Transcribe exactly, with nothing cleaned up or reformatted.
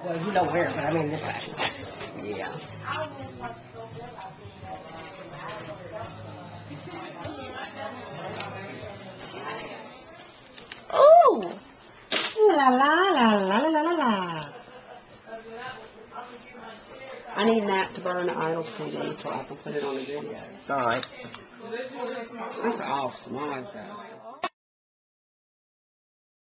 Well, you know where, but I mean this way. Yeah. Ooh! La la la la la la la. I need Nat to burn the idle C D so I can put it on the video. Alright. That's awesome. I like that.